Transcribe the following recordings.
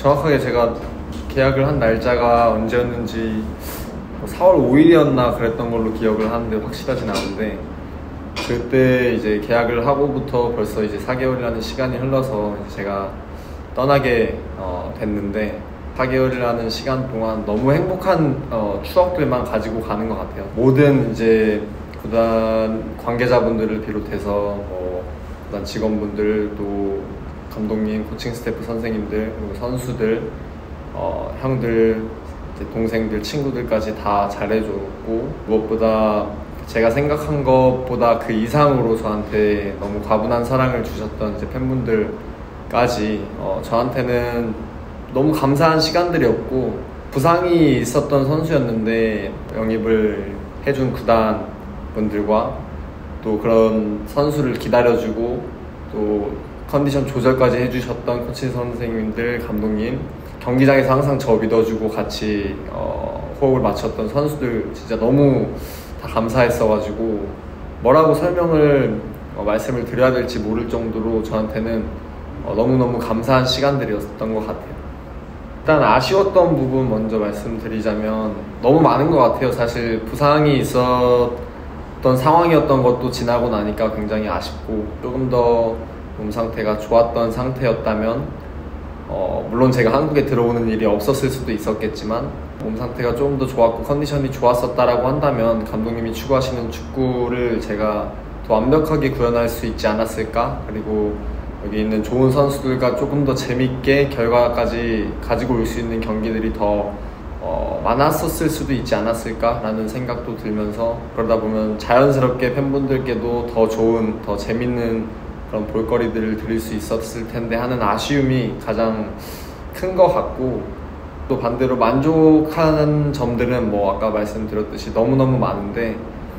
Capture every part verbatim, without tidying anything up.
정확하게 제가 계약을 한 날짜가 언제였는지 사월 오일이었나 그랬던 걸로 기억을 하는데 확실하진 않은데, 그때 이제 계약을 하고부터 벌써 이제 사 개월이라는 시간이 흘러서 이제 제가 떠나게 어, 됐는데, 사 개월이라는 시간 동안 너무 행복한 어, 추억들만 가지고 가는 것 같아요. 모든 이제 구단 관계자분들을 비롯해서 뭐 구단 직원분들, 또 감독님, 코칭 스태프 선생님들, 그리고 선수들, 어, 형들, 이제 동생들, 친구들까지 다 잘해줬고, 무엇보다 제가 생각한 것보다 그 이상으로 저한테 너무 과분한 사랑을 주셨던 이제 팬분들까지 어, 저한테는 너무 감사한 시간들이었고, 부상이 있었던 선수였는데 영입을 해준 구단 분들과 또 그런 선수를 기다려주고 또 컨디션 조절까지 해주셨던 코치 선생님들, 감독님, 경기장에서 항상 저 믿어주고 같이 어, 호흡을 맞췄던 선수들 진짜 너무 다 감사했어가지고 뭐라고 설명을 어, 말씀을 드려야 될지 모를 정도로 저한테는 어, 너무너무 감사한 시간들이었던 것 같아요. 일단 아쉬웠던 부분 먼저 말씀드리자면 너무 많은 것 같아요. 사실 부상이 있었던 상황이었던 것도 지나고 나니까 굉장히 아쉽고, 조금 더 몸 상태가 좋았던 상태였다면 어, 물론 제가 한국에 들어오는 일이 없었을 수도 있었겠지만, 몸 상태가 조금 더 좋았고 컨디션이 좋았었다라고 한다면 감독님이 추구하시는 축구를 제가 더 완벽하게 구현할 수 있지 않았을까, 그리고 여기 있는 좋은 선수들과 조금 더 재밌게 결과까지 가지고 올 수 있는 경기들이 더 어, 많았었을 수도 있지 않았을까라는 생각도 들면서, 그러다 보면 자연스럽게 팬분들께도 더 좋은, 더 재밌는 그런 볼거리들을 드릴 수 있었을 텐데 하는 아쉬움이 가장 큰 것 같고, 또 반대로 만족하는 점들은 뭐 아까 말씀드렸듯이 너무너무 많은데,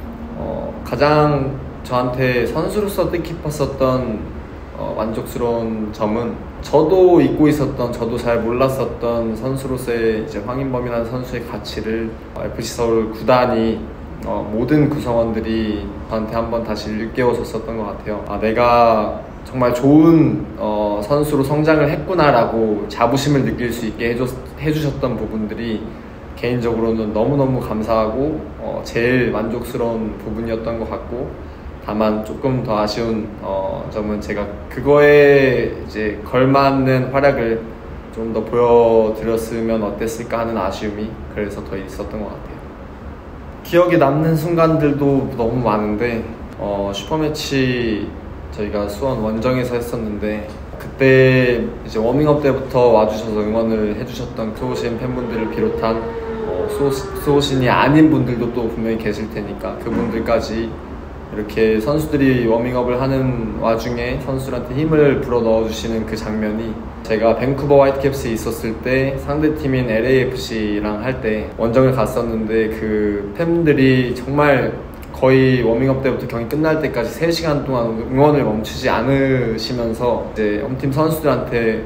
어, 가장 저한테 선수로서 뜻깊었었던 어, 만족스러운 점은, 저도 잊고 있었던, 저도 잘 몰랐었던 선수로서의 이제 황인범이라는 선수의 가치를 에프씨 서울 구단이 어, 모든 구성원들이 저한테 한번 다시 일깨워줬었던 것 같아요. 아, 내가 정말 좋은 어, 선수로 성장을 했구나라고 자부심을 느낄 수 있게 해줬, 해주셨던 부분들이 개인적으로는 너무너무 감사하고 어, 제일 만족스러운 부분이었던 것 같고, 다만 조금 더 아쉬운 어, 점은 제가 그거에 이제 걸맞는 활약을 좀 더 보여드렸으면 어땠을까 하는 아쉬움이 그래서 더 있었던 것 같아요. 기억에 남는 순간들도 너무 많은데, 어, 슈퍼매치 저희가 수원 원정에서 했었는데, 그때 이제 워밍업 때부터 와주셔서 응원을 해주셨던 수호신 팬분들을 비롯한 어, 수호, 수호신이 아닌 분들도 또 분명히 계실 테니까 그분들까지 이렇게 선수들이 워밍업을 하는 와중에 선수들한테 힘을 불어 넣어주시는 그 장면이, 제가 밴쿠버 화이트캡스에 있었을 때 상대팀인 엘에이에프씨랑 할 때 원정을 갔었는데, 그 팬들이 정말 거의 워밍업 때부터 경기 끝날 때까지 세 시간 동안 응원을 멈추지 않으시면서 이제 홈팀 선수들한테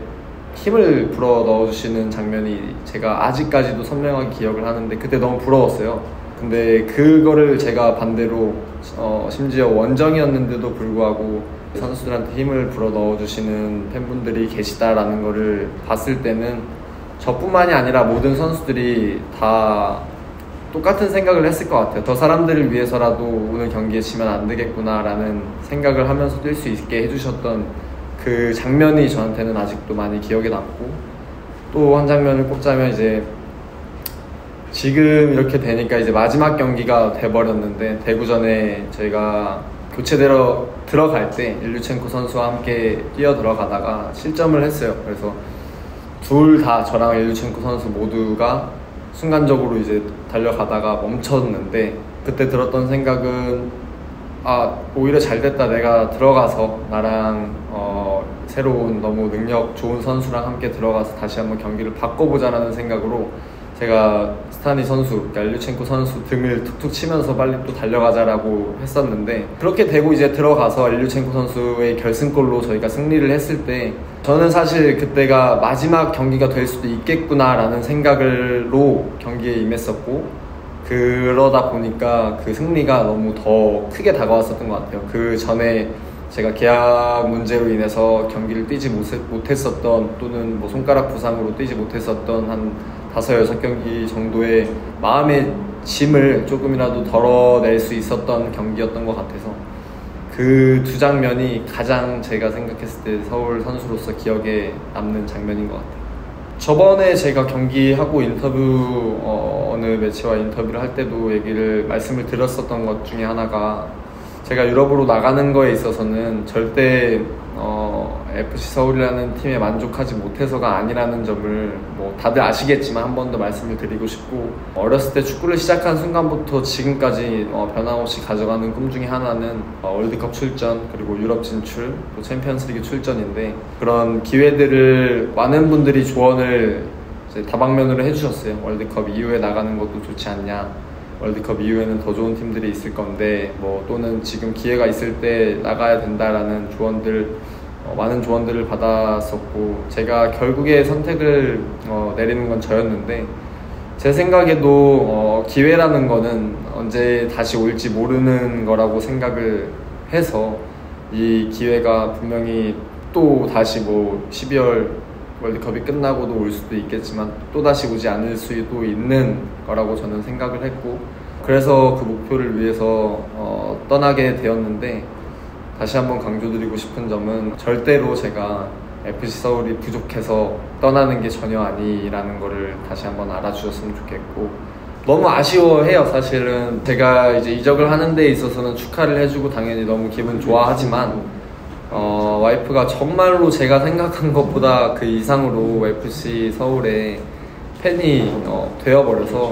힘을 불어 넣어주시는 장면이 제가 아직까지도 선명하게 기억을 하는데, 그때 너무 부러웠어요. 근데 그거를 제가 반대로 어, 심지어 원정이었는데도 불구하고 선수들한테 힘을 불어 넣어주시는 팬분들이 계시다라는 거를 봤을 때는 저뿐만이 아니라 모든 선수들이 다 똑같은 생각을 했을 것 같아요. 저 사람들을 위해서라도 오늘 경기에 지면 안 되겠구나라는 생각을 하면서 뛸 수 있게 해주셨던 그 장면이 저한테는 아직도 많이 기억에 남고, 또 한 장면을 꼽자면 이제 지금 이렇게 되니까 이제 마지막 경기가 돼버렸는데, 대구전에 저희가 교체되러 들어갈 때 일류첸코 선수와 함께 뛰어 들어가다가 실점을 했어요. 그래서 둘 다, 저랑 일류첸코 선수 모두가 순간적으로 이제 달려가다가 멈췄는데, 그때 들었던 생각은 아, 오히려 잘됐다, 내가 들어가서 나랑 어, 새로운 너무 능력 좋은 선수랑 함께 들어가서 다시 한번 경기를 바꿔보자라는 생각으로 제가 스타니 선수, 그러니까 일류첸코 선수 등을 툭툭 치면서 빨리 또 달려가자라고 했었는데, 그렇게 되고 이제 들어가서 일류첸코 선수의 결승골로 저희가 승리를 했을 때, 저는 사실 그때가 마지막 경기가 될 수도 있겠구나라는 생각으로 경기에 임했었고, 그러다 보니까 그 승리가 너무 더 크게 다가왔었던 것 같아요. 그 전에 제가 계약 문제로 인해서 경기를 뛰지 못했었던, 또는 뭐 손가락 부상으로 뛰지 못했었던 한 다섯, 여섯 경기 정도의 마음의 짐을 조금이라도 덜어낼 수 있었던 경기였던 것 같아서 그 두 장면이 가장 제가 생각했을 때 서울 선수로서 기억에 남는 장면인 것 같아요. 저번에 제가 경기하고 인터뷰, 어, 어느 매체와 인터뷰를 할 때도 얘기를 말씀을 드렸었던 것 중에 하나가, 제가 유럽으로 나가는 거에 있어서는 절대 어, 에프씨 서울이라는 팀에 만족하지 못해서가 아니라는 점을 뭐 다들 아시겠지만 한 번 더 말씀을 드리고 싶고, 어렸을 때 축구를 시작한 순간부터 지금까지 어, 변함없이 가져가는 꿈 중에 하나는 어, 월드컵 출전, 그리고 유럽 진출, 또 챔피언스리그 출전인데, 그런 기회들을 많은 분들이 조언을 이제 다방면으로 해주셨어요. 월드컵 이후에 나가는 것도 좋지 않냐, 월드컵 이후에는 더 좋은 팀들이 있을 건데, 뭐 또는 지금 기회가 있을 때 나가야 된다라는 조언들, 어, 많은 조언들을 받았었고, 제가 결국에 선택을 어, 내리는 건 저였는데, 제 생각에도 어, 기회라는 거는 언제 다시 올지 모르는 거라고 생각을 해서, 이 기회가 분명히 또 다시 뭐 십이월 월드컵이 끝나고도 올 수도 있겠지만 또다시 오지 않을 수도 있는 거라고 저는 생각을 했고, 그래서 그 목표를 위해서 어, 떠나게 되었는데, 다시 한번 강조드리고 싶은 점은 절대로 제가 에프씨 서울이 부족해서 떠나는 게 전혀 아니라는 거를 다시 한번 알아주셨으면 좋겠고, 너무 아쉬워해요. 사실은 제가 이제 이적을 하는 데 있어서는 축하를 해주고 당연히 너무 기분 좋아하지만, 어, 와이프가 정말로 제가 생각한 것보다 그 이상으로 에프씨 서울의 팬이 어, 되어버려서,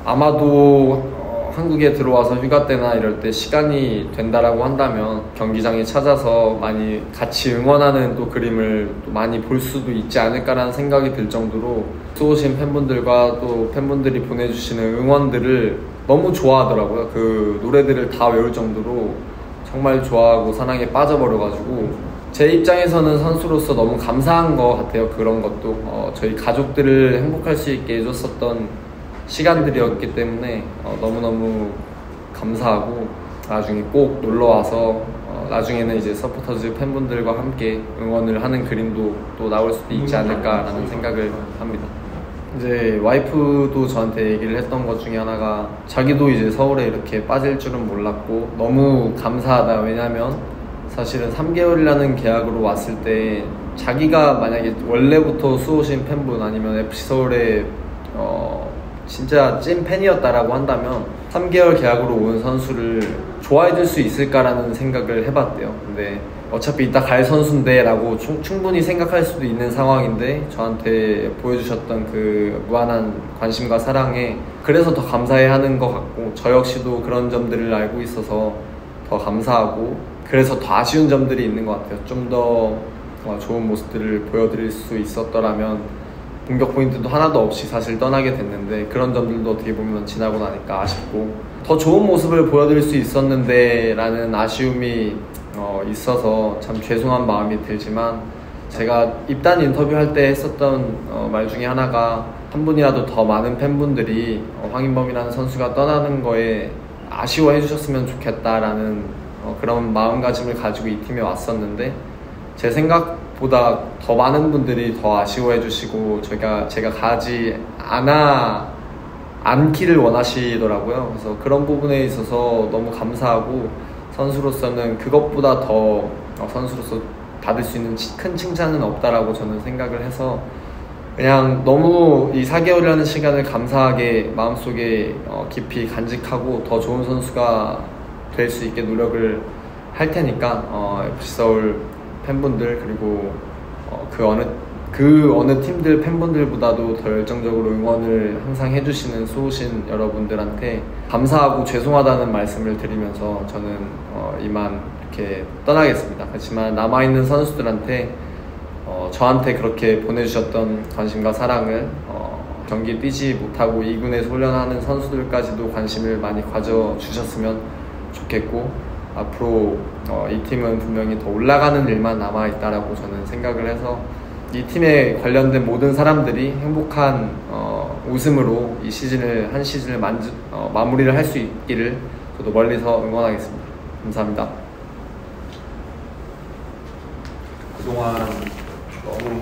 아마도 어, 한국에 들어와서 휴가 때나 이럴 때 시간이 된다라고 한다면 경기장에 찾아서 많이 같이 응원하는 또 그림을 또 많이 볼 수도 있지 않을까라는 생각이 들 정도로, 수호신 팬분들과 또 팬분들이 보내주시는 응원들을 너무 좋아하더라고요. 그 노래들을 다 외울 정도로 정말 좋아하고 사랑에 빠져버려가지고, 제 입장에서는 선수로서 너무 감사한 것 같아요. 그런 것도 어, 저희 가족들을 행복할 수 있게 해줬었던 시간들이었기 때문에 어, 너무너무 감사하고, 나중에 꼭 놀러와서 어, 나중에는 이제 서포터즈 팬분들과 함께 응원을 하는 그림도 또 나올 수도 있지 않을까라는 생각을 합니다. 이제 와이프도 저한테 얘기를 했던 것 중에 하나가, 자기도 이제 서울에 이렇게 빠질 줄은 몰랐고 너무 감사하다. 왜냐면 사실은 삼 개월이라는 계약으로 왔을 때 자기가 만약에 원래부터 수호신 팬분 아니면 에프씨 서울의 어 진짜 찐 팬이었다라고 한다면 삼 개월 계약으로 온 선수를 좋아해 줄 수 있을까라는 생각을 해봤대요. 근데 어차피 이따 갈 선수인데 라고 충, 충분히 생각할 수도 있는 상황인데, 저한테 보여주셨던 그 무한한 관심과 사랑에 그래서 더 감사해 하는 것 같고, 저 역시도 그런 점들을 알고 있어서 더 감사하고, 그래서 더 아쉬운 점들이 있는 것 같아요. 좀 더 좋은 모습들을 보여드릴 수 있었더라면, 공격 포인트도 하나도 없이 사실 떠나게 됐는데, 그런 점들도 어떻게 보면 지나고 나니까 아쉽고, 더 좋은 모습을 보여드릴 수 있었는데 라는 아쉬움이 어, 있어서 참 죄송한 마음이 들지만, 제가 입단 인터뷰할 때 했었던 어, 말 중에 하나가, 한 분이라도 더 많은 팬분들이 어, 황인범이라는 선수가 떠나는 거에 아쉬워해 주셨으면 좋겠다라는 어, 그런 마음가짐을 가지고 이 팀에 왔었는데, 제 생각보다 더 많은 분들이 더 아쉬워해 주시고 제가, 제가 가지 않아 않기를 원하시더라고요. 그래서 그런 부분에 있어서 너무 감사하고, 선수로서는 그것보다 더 선수로서 받을 수 있는 큰 칭찬은 없다라고 저는 생각을 해서, 그냥 너무 이 사 개월이라는 시간을 감사하게 마음속에 깊이 간직하고 더 좋은 선수가 될 수 있게 노력을 할 테니까 어, 에프씨 서울 팬분들, 그리고 어, 그 어느 그 어느 팀들 팬분들보다도 더 열정적으로 응원을 항상 해주시는 수호신 여러분들한테 감사하고 죄송하다는 말씀을 드리면서 저는 어, 이만 이렇게 떠나겠습니다. 그렇지만 남아있는 선수들한테 어, 저한테 그렇게 보내주셨던 관심과 사랑을 어, 경기 뛰지 못하고 이 군에서 훈련하는 선수들까지도 관심을 많이 가져주셨으면 좋겠고, 앞으로 어, 이 팀은 분명히 더 올라가는 일만 남아있다라고 저는 생각을 해서, 이 팀에 관련된 모든 사람들이 행복한 어, 웃음으로 이 시즌을 한 시즌을 만주, 어, 마무리를 할 수 있기를 저도 멀리서 응원하겠습니다. 감사합니다. 그동안 너무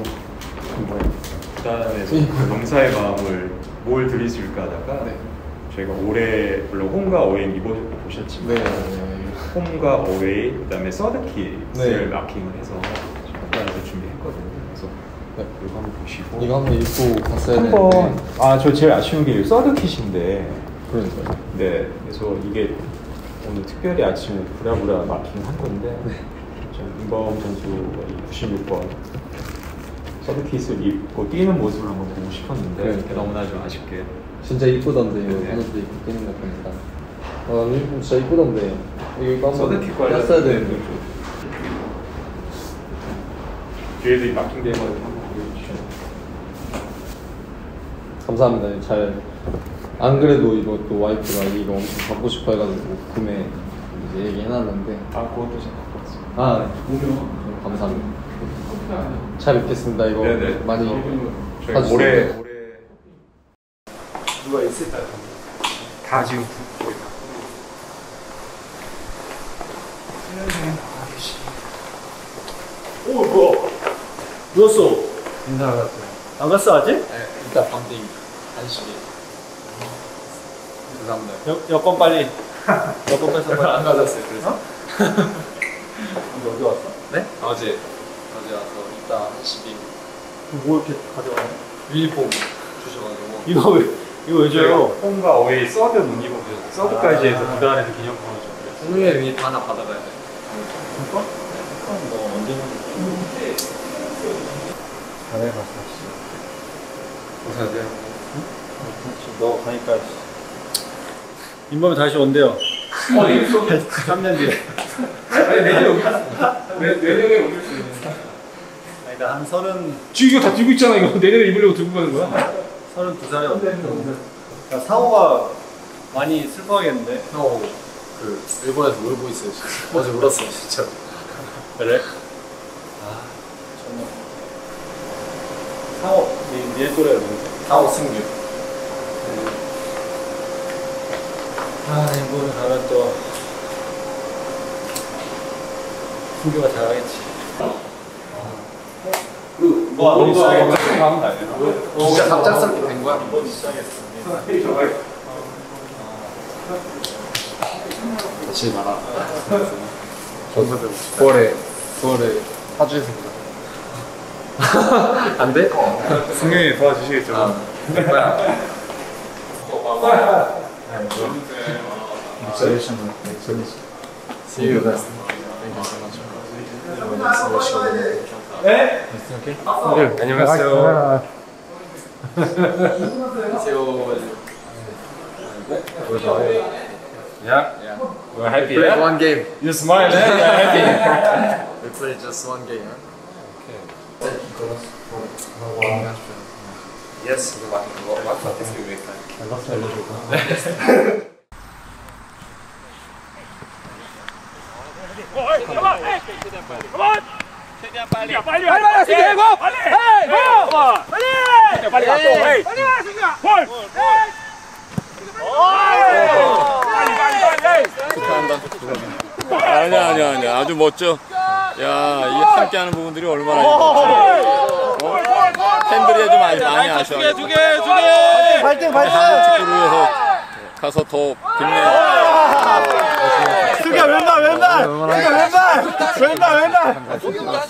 구단에서 감사의 마음을 뭘 드리실까 하다가 네. 저희가 올해 물론 홈과 어웨이 입어보셨지만 네. 홈과 어웨이 그다음에 서드킷을 네. 마킹을 해서 간단하게 준비했거든요. 그래서 네. 이거 한번 보시고 이거 한번 입고 갔어야 한번 되는데 아저 제일 아쉬운 게 서드킷인데 그러니까요. 네, 그래서 이게 오늘 특별히 아침에 부랴부랴 마킹한 건데 네. 임범 선수가 구십육 번 서드킷을 입고 뛰는 모습을 한번 보고 싶었는데 네. 너무나 좀 아쉽게 진짜 이쁘던데요. 네. 선수도 입고 뛰는 거 보니까 아, 유니폼 진짜 이쁘던데 이거 한번 서드킷 관련 뺐어야 되는데 뒤에도 이 마킹된 거 한번 보여주시죠. 감사합니다. 잘 안 그래도 이것도 와이프가 이거 엄청 갖고 싶어 해가지고 구매 이제 얘기해놨는데 아 그것도 제가 갖고 왔어요. 아 오면 감사합니다. 잘 입겠습니다. 이거 네네. 많이 저희 올해 올해 누가 있을까요? 다 지금 오 뭐야? 누웠어? 인사를 갔어요. 안 갔어 아직? 네, 이따 밤딩 한시에. 죄송합니다. 여, 여권 빨리. 여권 뺏어 빨리. 안 가졌어요. 그래서. 어? 근데 어디 왔어? 네? 어제. 어제 와서 이따 한시. 뭐 이렇게 가져가냐? 유니폼 주셔가지고. 이거 왜? 이거 왜 줘요? 홈과 어웨이 서드 문의고 서드까지 해서 구단에서 기념품을 줬어요. 공유의 유니폼 하나 받아가야 돼. 진짜? 너 언제 줬어? 잘해 봤어. 어서오세요. 응? 너 가니까 인범이 다시 온대요. 삼 년 뒤에. 아니 내년에 오길 수 내년에 오길 수 있는. 아니 나 한 서른. 지금 이거 다 들고 있잖아. 이거 내년에 입으려고 들고 가는 거야? 서른두 살에 왔는데. 그러니까 상호가 많이 슬퍼하겠는데. 상호 그 일본에서 울고 있어요. 진짜. 어제 울었어요 진짜. 그래? 아 정말. 상호 니 니 또래가 누구지? 상호 승규. 아, 인범이 가면 또 승규가 잘하겠지. 그 뭐 너무 시작했어? 가면 안 되나? 진짜 갑작스럽게 된 거야? 인범이 시작했어. 다시 말아. 저도 구월에 구월에 파주에서 안 돼? 승현이 도와주시겠죠? 아, 될 거야. See you guys. Thank you so much. 네? Okay. 안녕하세요. See you. Yeah? Yeah. We're happy. We played Yeah? one game. You smile, eh? You're happy. We played just one game. Huh? Okay. Yes. What is it? 최대한 빨리 빨리 빨리 빨리 승규 고 빨리 헤이 고 빨리 빨리 가 또 헤이 빨리 가 승규야 볼 빨리 빨리 빨리 축하한다. 아니야 아니야 아니야 아주 멋져. 야, 이 함께하는 부분들이 얼마나 멋져. 어? 팬들이 좀 많이 많이 아쉬워. 두 개 두 개 두 개 발등 발등. 축구를 위해서 가서 더 빛내. 승규야 왼발 왼발. 승규야 왼발 왼발 왼발.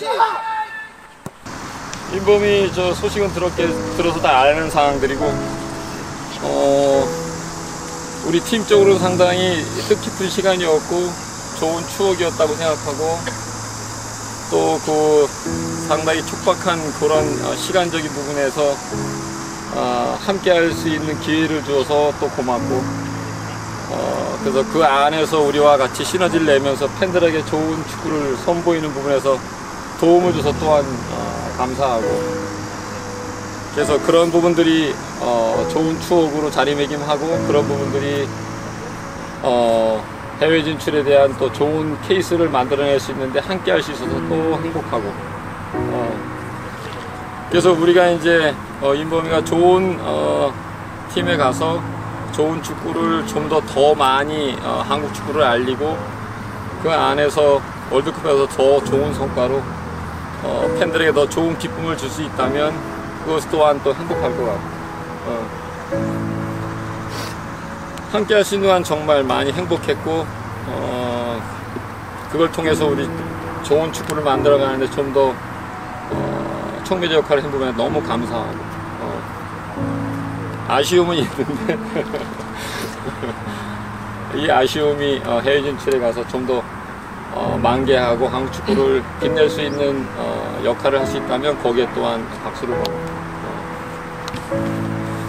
인범이 저 소식은 들었게 들어서 다 아는 상황들이고, 어 우리 팀적으로 상당히 뜻깊은 시간이었고 좋은 추억이었다고 생각하고, 또 그 상당히 촉박한 그런 시간적인 부분에서 어, 함께 할 수 있는 기회를 주어서 또 고맙고, 어, 그래서 그 안에서 우리와 같이 시너지를 내면서 팬들에게 좋은 축구를 선보이는 부분에서 도움을 줘서 또한 어, 감사하고, 그래서 그런 부분들이 어, 좋은 추억으로 자리매김하고, 그런 부분들이 어, 해외 진출에 대한 또 좋은 케이스를 만들어낼 수 있는데 함께 할 수 있어서 또 행복하고, 어, 그래서 우리가 이제 어, 인범이가 좋은 어, 팀에 가서 좋은 축구를 좀 더 더 많이 어, 한국 축구를 알리고, 그 안에서 월드컵에서 더 좋은 성과로 어, 팬들에게 더 좋은 기쁨을 줄 수 있다면 그것 또한 또 행복할 것 같고 어. 함께 할 수 있는 한 정말 많이 행복했고 어, 그걸 통해서 우리 좋은 축구를 만들어가는데 좀 더 어, 촉매제 역할을 해보면 너무 감사하고 어, 아쉬움은 있는데 이 아쉬움이 어, 해외 진출에 가서 좀 더 어, 만개하고 한국 축구를 빛낼 수 있는 어, 역할을 할 수 있다면 거기에 또한 박수를 받고 어.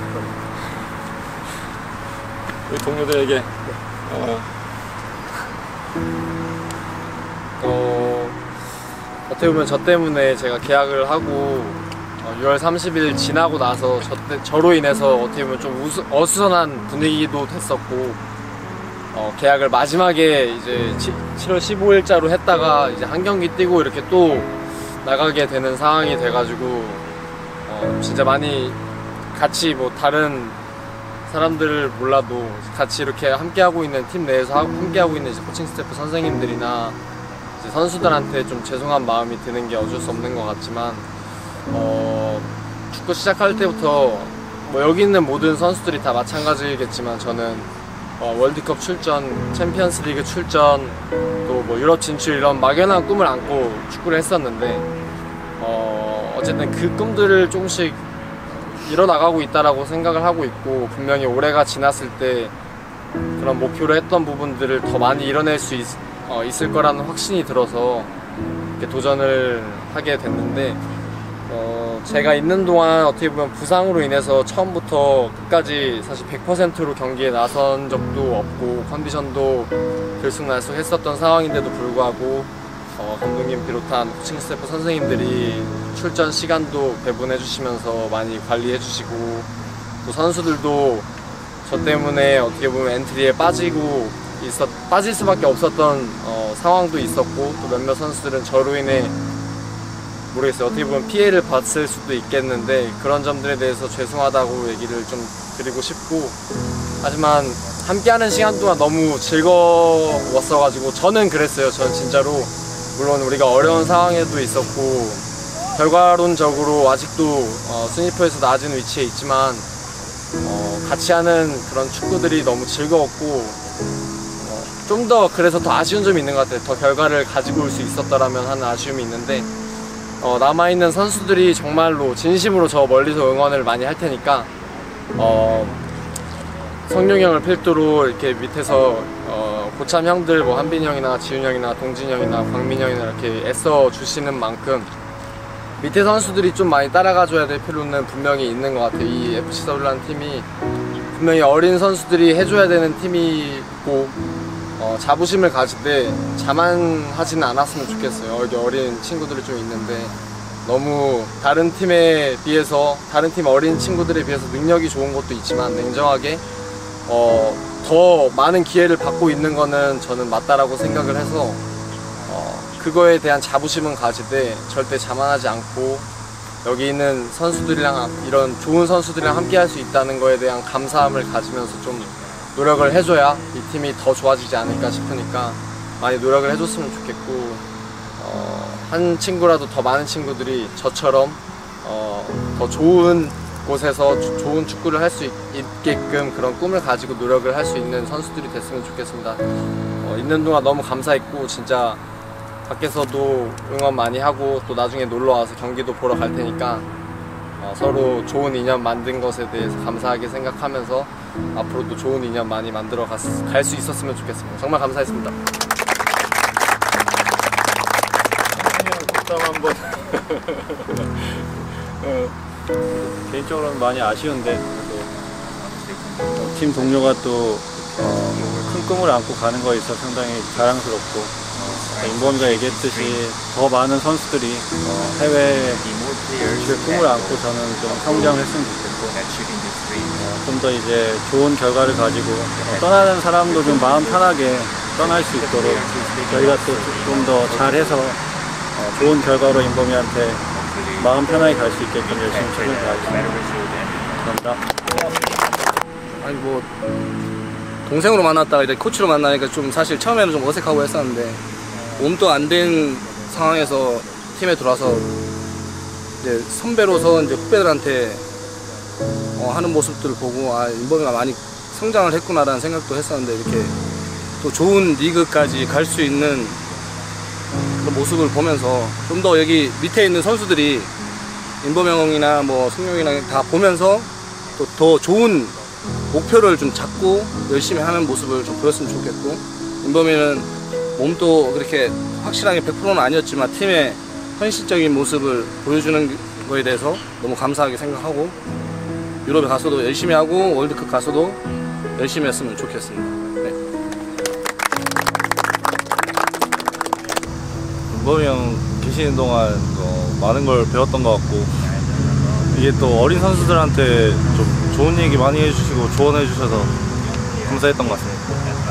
우리 동료들에게 어, 어, 어떻게 보면 저 때문에 제가 계약을 하고 어, 유월 삼십일 지나고 나서 저 때, 저로 인해서 어떻게 보면 좀 우수, 어수선한 분위기도 됐었고 어, 계약을 마지막에 이제 칠월 십오일자로 했다가 이제 한 경기 뛰고 이렇게 또 나가게 되는 상황이 돼가지고 어, 진짜 많이 같이 뭐 다른 사람들을 몰라도 같이 이렇게 함께하고 있는 팀 내에서 함께하고 있는 이제 코칭 스태프 선생님들이나 이제 선수들한테 좀 죄송한 마음이 드는 게 어쩔 수 없는 것 같지만 어, 축구 시작할 때부터 뭐 여기 있는 모든 선수들이 다 마찬가지겠지만 저는 어, 월드컵 출전, 챔피언스리그 출전, 또 뭐 유럽 진출 이런 막연한 꿈을 안고 축구를 했었는데 어, 어쨌든 그 꿈들을 조금씩 이뤄나가고 있다라고 생각을 하고 있고 분명히 올해가 지났을 때 그런 목표로 했던 부분들을 더 많이 이뤄낼 수 있, 어, 있을 거라는 확신이 들어서 이렇게 도전을 하게 됐는데 어, 제가 있는 동안 어떻게 보면 부상으로 인해서 처음부터 끝까지 사실 백 퍼센트로 경기에 나선 적도 없고 컨디션도 들쑥날쑥했었던 상황인데도 불구하고 어, 감독님 비롯한 코칭 스태프 선생님들이 출전 시간도 배분해 주시면서 많이 관리해 주시고 또 선수들도 저 때문에 어떻게 보면 엔트리에 빠지고 있었, 빠질 수밖에 없었던 어, 상황도 있었고 또 몇몇 선수들은 저로 인해 모르겠어요. 어떻게 보면 피해를 봤을 수도 있겠는데 그런 점들에 대해서 죄송하다고 얘기를 좀 드리고 싶고 하지만 함께하는 시간 동안 너무 즐거웠어가지고 저는 그랬어요. 저는 진짜로 물론 우리가 어려운 상황에도 있었고 결과론적으로 아직도 어, 순위표에서 낮은 위치에 있지만 어, 같이 하는 그런 축구들이 너무 즐거웠고 어, 좀 더 그래서 더 아쉬운 점이 있는 것 같아요. 더 결과를 가지고 올 수 있었더라면 하는 아쉬움이 있는데 어, 남아있는 선수들이 정말로 진심으로 저 멀리서 응원을 많이 할 테니까 어, 성룡 형을 필두로 이렇게 밑에서 어, 고참 형들 뭐 한빈이 형이나 지훈 형이나 동진 형이나 광민 형이나 이렇게 애써 주시는 만큼 밑에 선수들이 좀 많이 따라가줘야 될 필요는 분명히 있는 것 같아요. 이 에프씨 서울이라는 팀이 분명히 어린 선수들이 해줘야 되는 팀이고 어, 자부심을 가지되 자만하지는 않았으면 좋겠어요. 여기 어린 친구들이 좀 있는데 너무 다른 팀에 비해서 다른 팀 어린 친구들에 비해서 능력이 좋은 것도 있지만 냉정하게 어, 더 많은 기회를 받고 있는 거는 저는 맞다라고 생각을 해서 어, 그거에 대한 자부심은 가지되 절대 자만하지 않고 여기 있는 선수들이랑 이런 좋은 선수들이랑 함께 할 수 있다는 거에 대한 감사함을 가지면서 좀 노력을 해줘야 이 팀이 더 좋아지지 않을까 싶으니까 많이 노력을 해줬으면 좋겠고 어, 한 친구라도 더 많은 친구들이 저처럼 어, 더 좋은 곳에서 주, 좋은 축구를 할 수 있게끔 그런 꿈을 가지고 노력을 할 수 있는 선수들이 됐으면 좋겠습니다. 어, 있는 동안 너무 감사했고 진짜 밖에서도 응원 많이 하고 또 나중에 놀러와서 경기도 보러 갈 테니까 어, 서로 좋은 인연 만든 것에 대해서 감사하게 생각하면서 앞으로도 좋은 인연 많이 만들어 갈 수 있었으면 좋겠습니다. 정말 감사했습니다. 덕담 한번. 어, 개인적으로는 많이 아쉬운데 그래도 어, 팀 동료가 또 큰 어, 꿈을 안고 가는 거에 있어서 상당히 자랑스럽고 어, 임범이가 얘기했듯이 더 많은 선수들이 어, 해외에 꿈을 안고 저는 좀 성장을 했으면 좋겠고 어, 좀 더 이제 좋은 결과를 가지고 어, 떠나는 사람도 좀 마음 편하게 떠날 수 있도록 저희가 또 좀 더 잘해서 어, 좋은 결과로 임범이한테 마음 편하게 갈 수 있게끔 열심히 최선을 다하겠습니다. 감사합니다. 아니 뭐 동생으로 만났다가 이제 코치로 만나니까 좀 사실 처음에는 좀 어색하고 했었는데 몸도 안 된 상황에서 팀에 들어와서 이제 선배로서 이제 후배들한테 어, 하는 모습들을 보고 아 인범이가 많이 성장을 했구나라는 생각도 했었는데 이렇게 또 좋은 리그까지 갈 수 있는 그런 모습을 보면서 좀 더 여기 밑에 있는 선수들이 인범 형이나 뭐 승용이나 다 보면서 또 더 좋은 목표를 좀 잡고 열심히 하는 모습을 좀 보였으면 좋겠고, 인범이는 몸도 그렇게 확실하게 백 퍼센트는 아니었지만 팀의 헌신적인 모습을 보여주는 거에 대해서 너무 감사하게 생각하고, 유럽에 가서도 열심히 하고 월드컵 가서도 열심히 했으면 좋겠습니다. 네. 인범이 형 계시는 동안 어, 많은 걸 배웠던 것 같고, 이게 또 어린 선수들한테 좀 좋은 얘기 많이 해주시고 조언해 주셔서 감사했던 것 같습니다.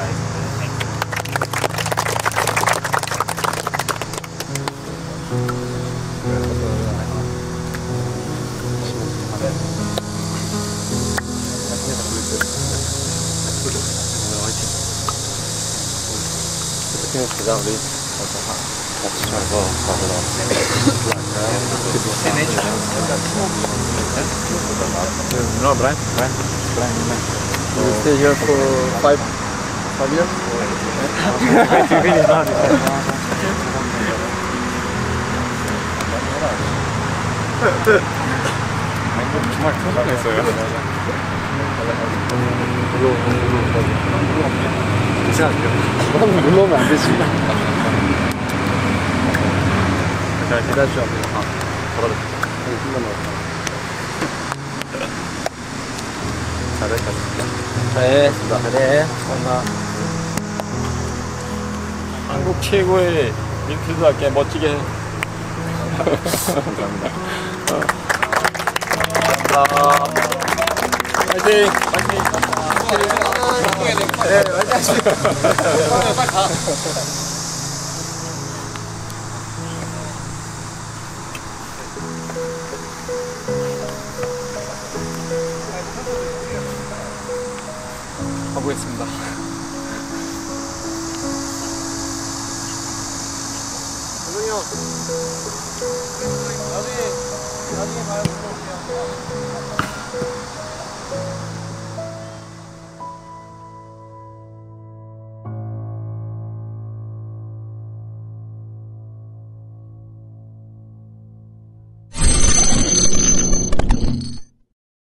No, Brian. Brian. Brian. You will stay here for five, five years. 정말 편안했어요. 너무 물러오면 안 되지. 잘 기다려줘. 아, 걸어도 잘했다. 잘했습니다. 그래. 감사합니다. 한국 최고의 민필드답게 멋지게 해. 감사합니다. 파이팅! 파이팅! 네, 화이팅! 빨리 가. 가보겠습니다. 대성이 형, 나중에 나중에 봐요.